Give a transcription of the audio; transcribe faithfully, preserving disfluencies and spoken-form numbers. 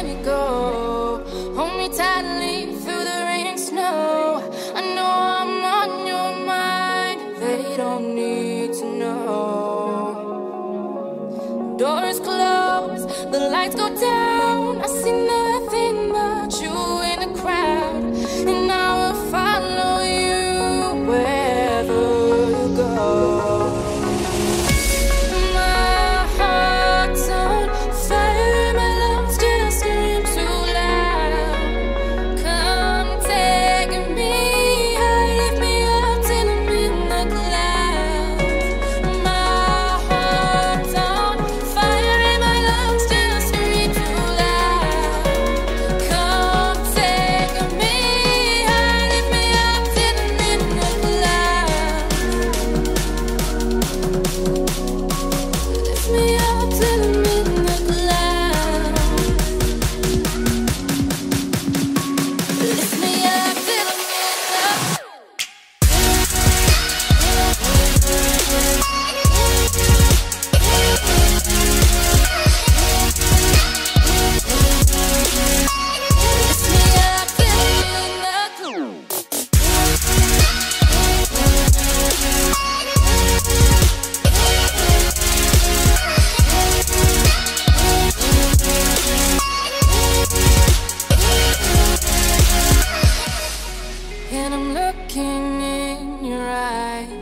let me go. Hold me tightly through the rain and snow. I know I'm on your mind, they don't need to know. Doors close, the lights go down. I see nothing but you in the crowd, and I will follow you wherever you go. My heart's on fire, my lungs just scream too loud. Come take me high, lift me up till I'm in the clouds. My heart's on fire and my lungs just scream too loud. Come take me high, lift me up till I'm in the clouds. Lift me up till I'm in the clouds. Lift me up till I'm in the and I'm looking in your eyes.